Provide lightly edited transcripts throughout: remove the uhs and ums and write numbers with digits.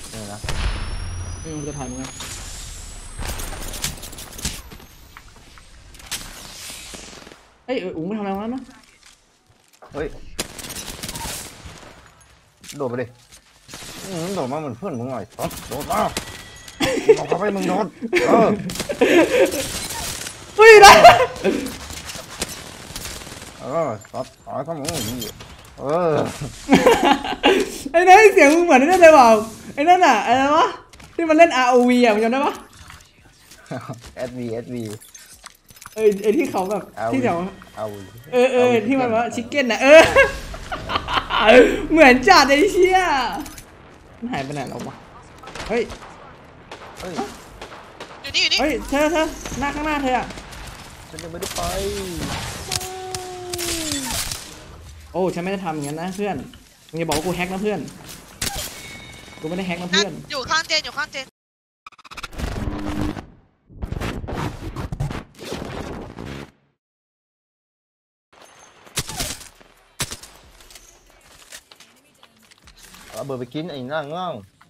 เนี่ยนะมันจะถ่ายมึงเฮ้ยอุ้งไม่ทำอะไรแล้วนะเฮ้ยโดดไปดิโดดมาเหมือนเพื่อนมึงหน่อยโดดมาบอกเขาไปมึงโดดเฮ้ยนะตัดตายทั้งมึงดีไอ้นั่นเสียงมึงเหมือนนั่นเลยเปล่าไอ้นั่นอ่ะอะไรวะที่มันเล่น ROV อ่ะมึงจำได้ปะ SV ไอ้ที่เขาแบบที่แถวที่มันว่าชิคเก้นน่ะเหมือนจัดไอ้เชี่ยมันหายไปไหนแล้ววะเฮ้ยอยู่นี่เฮ้ยเธอหน้าข้างหน้าเธออ่ะฉันยังไม่ได้ไปโอ้ฉันไม่ได้ทำอย่างนั้นนะเพื่อนมึงอย่าบอกว่ากูแฮกนะเพื่อนกูไม่ได้แฮกนะเพื่อนอยู่ข้างเจนเอาเบอร์ไปกินไอ้นั่งเงา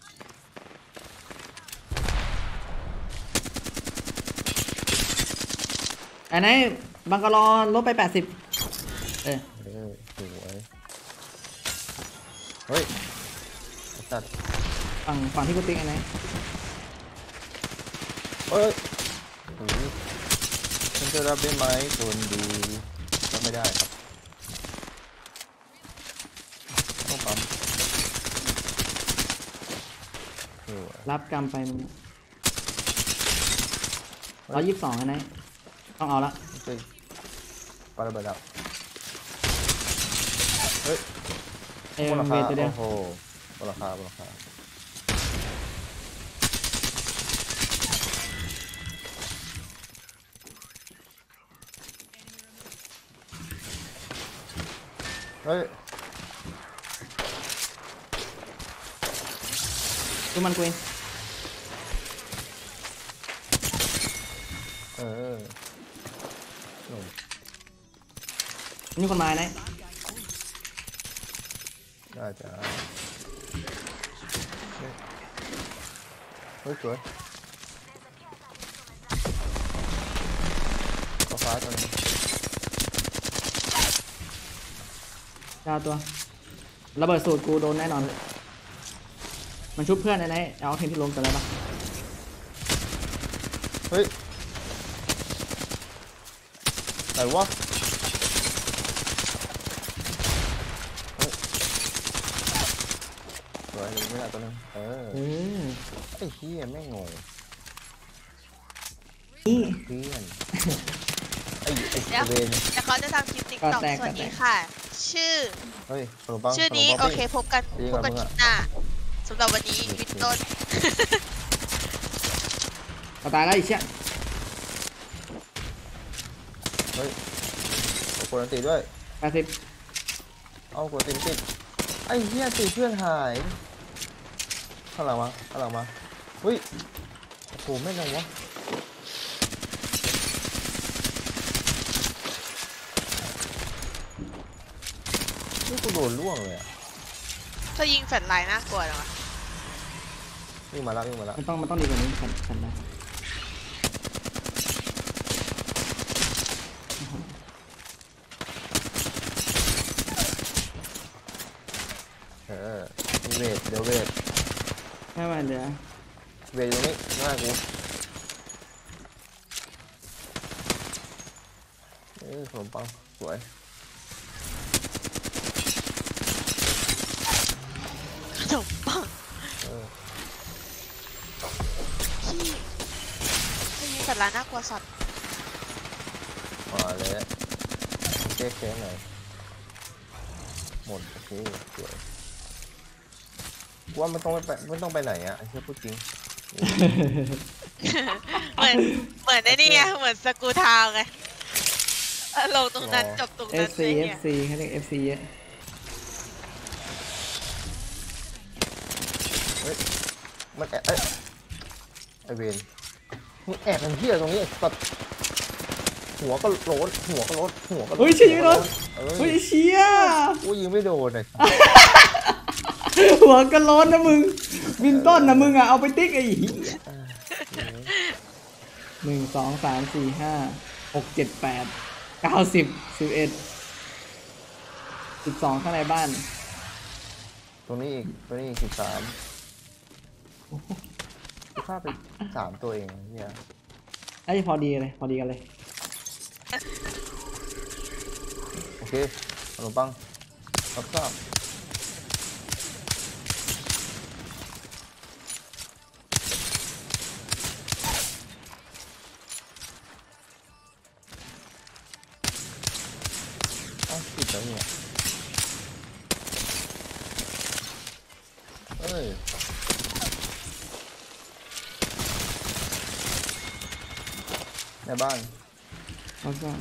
อันไหนบังกะลอลบไป80 สวยเฮ้ยตัดฝั่งที่กูติ๊กอันไหนฉันจะรับได้ไหมคนดูรับไม่ได้ครับต้องปั๊มรับกรรมไปมึง122อันไหนต้องเอาละปาระเบิดแล้วเฮ้ยบนราคาโอ้โหบนราคาเฮ้ยดูมันกูเองนี่คนมาไหนได้จ้ะเฮ้ยสวยฟ้าตัวนี้ดาวตัวระเบิดสูตรกูโดนแน่นอนมันชุบเพื่อนไหนเอาเทนที่ลงกันแล้วปะเฮ้ยไหนวะสวยไม่ได้ตัวนึงไอ้เหี้ยแม่งงงนี่เพื่อนไอ้เดี๋ยวเขาจะทำคลิปติ๊กต็อกสวัสดีค่ะชื่อนี้โอเคพบกันคลิปหน้าสำหรับวันนี้วินต้นตายแล้วอีกเชี่ยเฮ้ยกดตีด้วย 80 เอากดติดไอ้เหี้ยตีเพื่อนหายข้างหลังมาเฮ้ยโอ้โหไม่ลงวะนี่กูโดนล่วงเลยอ่ะถ้ายิงแฟลชไลน์น่ากลัวจังวะวิ่งมาแล้วมันต้องดีกว่านี้ฉันนะเดี๋ยวเวทไม่ไหวเหลือเวทตรงนี้หน้ากูขนมปังสวยขนมปังที่ยิงแฟลชไลน์น่ากลัวสัตว์มาเลยแก้แค้นหน่อยหมดโอเคสวยว่ามันต้องไปไหนอ่ะไอ้เพื่อพูดจริงเหมือนได้นี่ไงเหมือนสกูทาวไงลงตรงนั้นจบตรงนั้น FC เขาเรียก FC เยอะเฮ้ยมันไอเวนมึงแอบมันเหี้ยตรงนี้ตัดหัวก็โล้นเฮ้ยเชี่ยไม่โดนเฮ้ยเชี่ยกูยิงไม่โดนเลยหัวก็ร้อนนะมึงวินต้นนะมึงอะเอาไปติ๊กไอ้เหี้ย1 2 3 4 5 6 7 8 9 10 11 12ข้างในบ้านตรงนี้อีก13กูฆ่าไป3ตัวเองเนี่ยไอ้พอดีเลยพอดีกันเลยโอเคขนมปังรับทราบติดแล้วเนี่ยเอ้ยในบ้านแล้วก็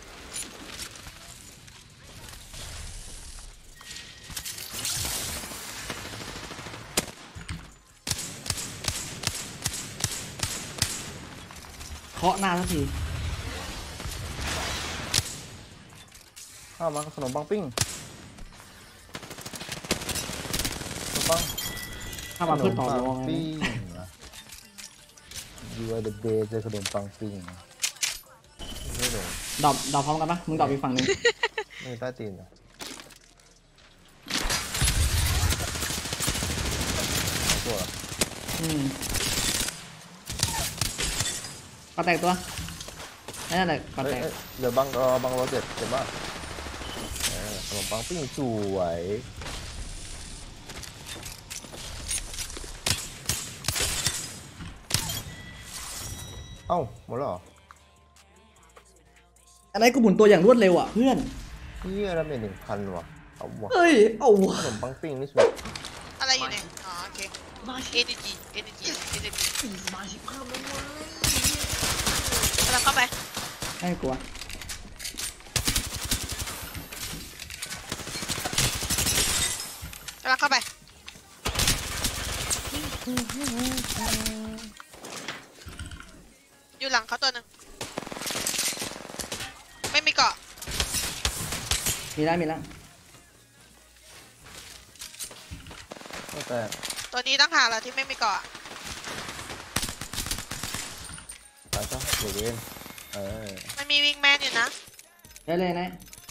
เคาะหน้าทันทีข้าวมาขนมปังปิ้งขนมปังถ้ามาเพื่อต่อรองไงปิ้ง You are the best เลยขนมปังปิ้งไม่เลยดรอปพร้อมกันปะมึงดรอปอีกฝั่งหนึงไม่ใต้ตีนเหรอเอาตัวเหรอปลาแตกตัวนั่นแหละปลาแตกเอ้ยเดี๋ยวบังรอเจ็บมากขนมปังปิ้งสวยเอ้าหมดแล้วเหรออันนี้กูหมุนตัวอย่างรวดเร็วอ่ะเพื่อนเฮียแล้วเป็น1,000ว่ะเอาวะเฮ้ยเอาวะขนมปังปิ้งนี่สวยอะไรอยู่เนี่ยอ๋อโอเค energy เราเข้าไปไม่กลัวเราเข้าไปอยู่หลังเขาตัวหนึ่งไม่มีเกาะมีแล้วมีแล้วแต่ตัวนี้ต้องหาเราที่ไม่มีเกาะตายซะเดี๋ยวเองมันมีวิงแมนอยู่นะได้เลยนะ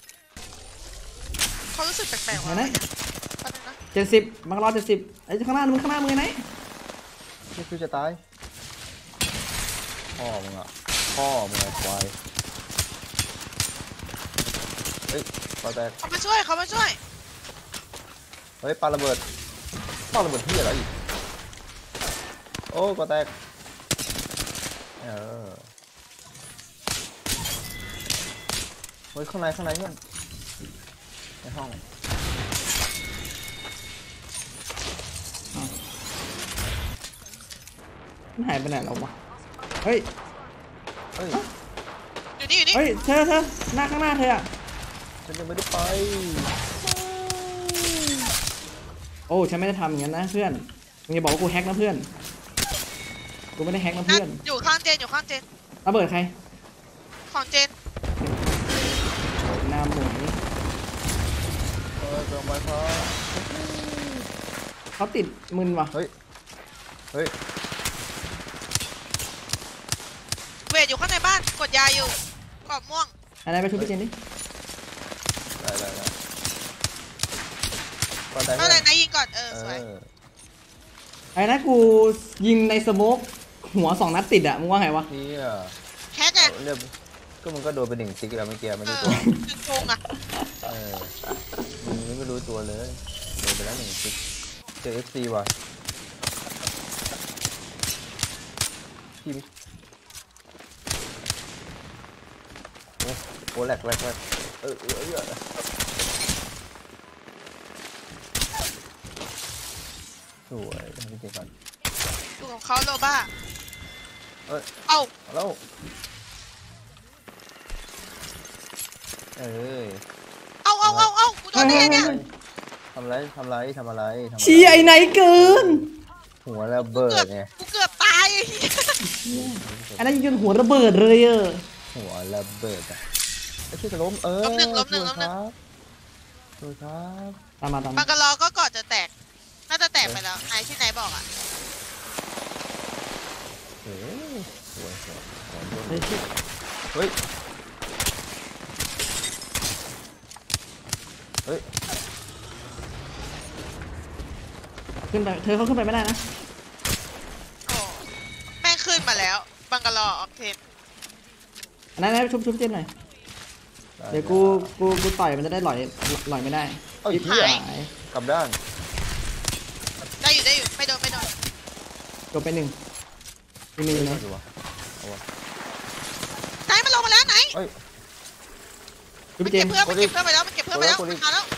เขารู้สึกแปลกๆว่ะไหนแป๊บนึงนะ 70บังรอ70ไอ้ข้างหน้ามึงไงไหนนี่คือจะตายพ่อมึงอ่ะควายเฮ้ยปลาแตกเขามาช่วยเฮ้ยปลาระเบิดที่อะไรอีกโอ้ปลาแตกเฮ้ยข้างในเพื่อนในห้องมันหายไปไหนแล้ววะเฮ้ยเฮ้ยอยู่นี่เฮ้ยเธอหน้าข้างหน้าเธออะฉันยังไม่ได้ไปโอ้ฉันไม่ได้ทำอย่างนั้นนะเพื่อนมึงอย่าบอกว่ากูแฮกนะเพื่อนกูไม่ได้แฮกนะนั่เพื่อนนอยู่ข้างเจนระเบิดใครของเจนหน้าหมูเจอไม้ฟ้าเขาติดมึนว่ะเฮ้ยเวทอยู่ข้างในบ้านกดยาอยู่กรอบม่วงอะไรไปชุบพี่เจนดิได้ปลาแตกเอาเลยนะยิงก่อนสวยไอ้นะกูยิงในสโมกหัว2 นัดติดอะมึงว่าไงวะเฮียแฮกไงเรียบก็มึงก็โดนไป1 ติ๊กแล้วเมื่อกี้ไม่รู้ตัวจุดโกงอ่ะมึงไม่รู้ตัวเลยโดนไปแล้ว1 ติ๊กเจอ FC ว่ะทีมโอ้แหลกสวยทำจริงก่อนอยู่ของเขาโลบ้าเอ้ยเอ้าแล้วเอ้ยเอ้ากูโดนได้ไงเนี่ยทำอะไรเชียร์ไอ้ไหนเกินหัวระเบิดไงกูเกือบตายอันนั้นยิงจนหัวระเบิดเลยอะหัวระเบิดอ่ะไอ้ที่จะล้มล้มหนึ่งสวยครับตามมาบังกะลอก็เกาะจะแตกน่าจะแตกไปแล้วไหนที่ไหนบอกอ่ะโอ้ยสวยสวยสวยเฮ้ยชิบเฮ้ยเฮ้ยขึ้นไปเธอเขาขึ้นไปไม่ได้นะโอ้แม่งขึ้นมาแล้วบังกะลอออกเทนอันนั้นนะชุบเจนหน่อยเดี๋ยวกูต่อยมันจะได้หลอยไม่ได้เอ้ยเหี้ยกลับด้านได้อยู่ไม่โดนจบไปหนึ่งมีอยู่นะดูวะเอาวะไหนมันลงมาแล้วไหนเอ้ยชุบมันเจเก็นบเพื่อนมันเก็บเพื่อนไปแล้วมันเก็บเพื่อนไปแล้วโอ้ยมันมาแล้ว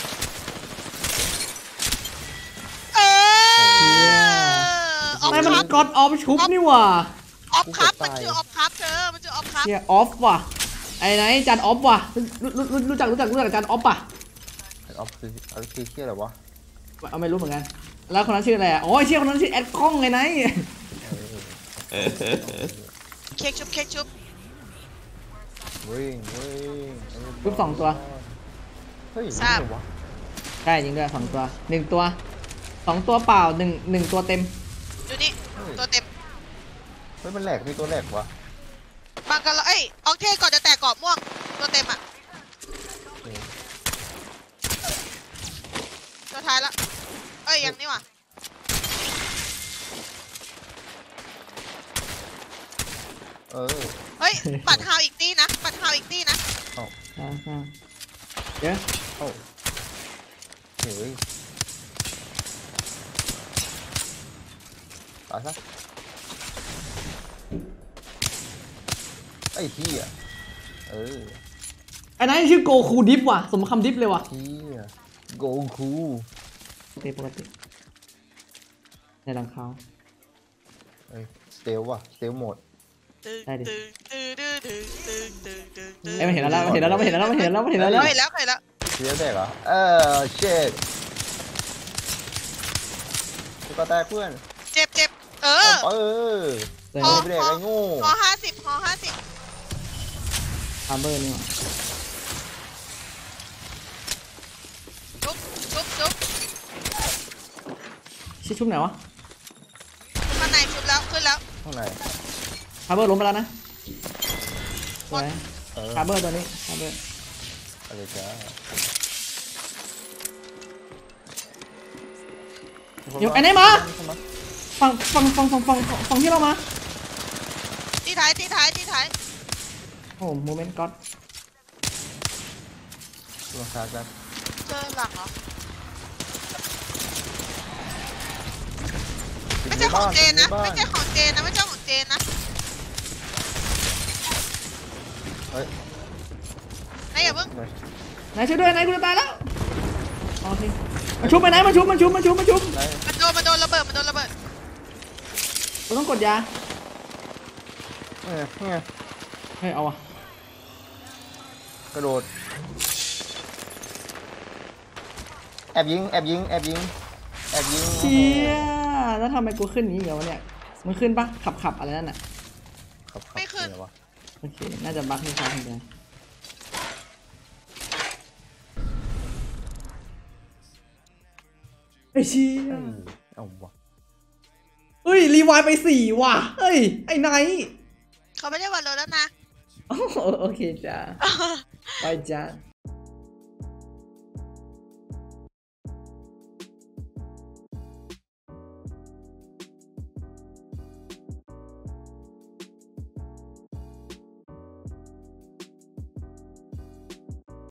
เออออฟไม่คมันรับกดออฟชุบนี่หว่าออฟครับมันชื่อออฟครับเธอมันชื่อออฟครับเฮียออฟว่ะไอ้ไหนจันออฟว่ะรู้จักจันออฟป่ะออฟคืออะไรคือเหี้ยอะไรวะเอาไม่รู้เหมือนกันแล้วคนนั้นชื่ออะไรอ่ะอ๋อไอ้เชี่ยคนนั้นชื่อแอดคองไงไหนเค้กชุบวิ่งชุบ2 ตัวเฮ้ยไม่ใช่วะได้จริงด้วย2 ตัว1 ตัว2 ตัวเปล่า1 ตัวเต็มดูนี่ตัวเต็มเฮ้ยมันแหลกมีตัวแหลกวะบังกะลอออกเทนก่อนจะแตกกรอบม่วงตัวเต็มอ่ะตัวท้ายละยังนี่ว่ะเออเฮ้ยปัดฮาวอีกตีนะปัดฮาวอีกตีนะเดี๋ยวเอ้าเฮ้ยตายซะไอ้เหี้ยเออไอ้ไหนชื่อโกคูดิฟว่ะสมคำดิฟเลยว่ะเหี้ยโกคูปกติในหลังเขาเอ้ยสเตลว่ะสเตลโหมดได้ดิตึงไอ้มันเห็นแล้วมันเห็นแล้วมันเห็นแล้วมันเห็นแล้วมันเห็นแล้วเห็นแล้วเสียแตกเหรอเช็ดตุ๊กตาเพื่อนเจ็บเออเออเลยไม่ได้ไอ้โง่ฮอ50 อาร์เบอร์นี่ว่ะจุ๊บชื่อชุบไหนวะข้างในชุบแล้วขึ้นแล้วข้างในอาร์เบอร์ล้มไปแล้วนะสวยเอออาร์เบอร์ตัวนี้อาร์เบอร์อะไรจ้าเดี๋ยวไอ้ไหนมาฝั่งที่เรามาที่ท้ายโอ้โมเมนต์ก็อดลงชาร์จแบบเจอหลังเหรอไม่ใช่ของเจนนะไม่ใช่ของเจนนะเฮ้ยนายอย่าเพิ่งไหนช่วยด้วยไหนกูจะตายแล้วโอเคมาชุบไปไหนมาชุบไหนมันโดนระเบิดกูต้องกดยาเนี่ยเฮ้ยเอาว่ะกระโดดแอบยิงเชี่ยแล้วทำไมกูขึ้นอย่างนี้เหรอวะเนี่ยมันขึ้นปะขับอะไรนั่นน่ะครับไม่ขึ้นวะโอเคน่าจะบั๊กนี่ครับคุณยายไอ้เชี่ยเอาวะเฮ้ยรีไวล์ไป4ว่ะเฮ้ยไอ้ไนท์เขาไม่ได้วันโลแล้วนะโอเคจ้าไปจ้า